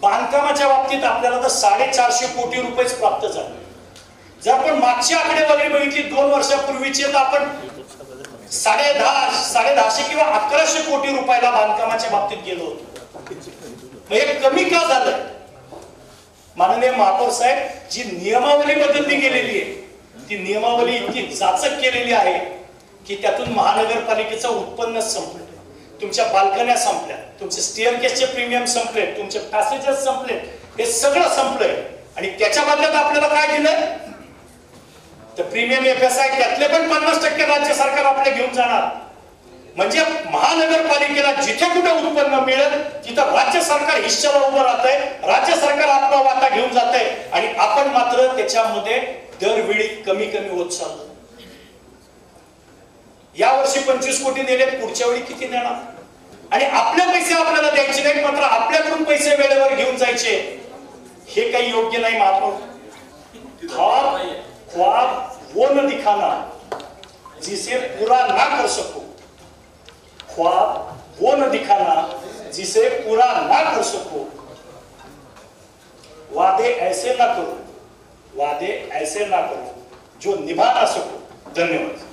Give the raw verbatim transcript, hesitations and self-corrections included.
बांधकामाच्या बाबतीत आपल्याला तर साडेचारशे कोटी रुपयेच प्राप्त झाले. जर आपण मागची आकडेवारी बघितली दोन वर्षापूर्वीची, तर आपण साडे दहा साडे दहाशे किंवा अकराशे कोटी रुपयाला बांधकामाच्या बाबतीत गेलो होतो. हे कमी का झालंय? माननीय महापौर साहेब, जी नियमावली बदलली गेलेली आहे ती नियमावली इतकी जाचक केलेली आहे की त्यातून महानगरपालिकेचं उत्पन्न संपलं, तुमच्या बाल्कन्या संपल्या, तुमचे स्टेअरकेसचे प्रीमियम संपले, तुमचे पॅसेजेस संपले, हे सगळं संपलंय. आणि त्याच्या बदल्यात आपल्याला काय दिलंय? तर प्रीमियम एफ एस आय त्यातले पण पन्नास टक्के राज्य सरकार आपले घेऊन जाणार. म्हणजे महानगरपालिकेला जिथे कुठे उत्पन्न मिळेल तिथं राज्य सरकार हिश्श्याला उभं राहतंय, राज्य सरकार आपला वाटा घेऊन जातंय आणि आपण मात्र त्याच्यामध्ये दरवेळी कमी कमी होत चाललो. या वर्षी पंचवीस कोटी दिले, पुढच्या वेळी किती देणार? आणि आपले पैसे आपल्याला द्यायचे नाही, मात्र आपल्याकडून पैसे वेळेवर घेऊन जायचे, हे काही योग्य नाही. महापौर, ख्वाब ख्वाब वो न दिखाना जिसे पूरा ना कर सको, ख्वाब वो न दिखाना जिसे पूरा ना कर सको, वादे ऐसे ना करो, वादे ऐसे ना करो जो निभा ना सको. धन्यवाद.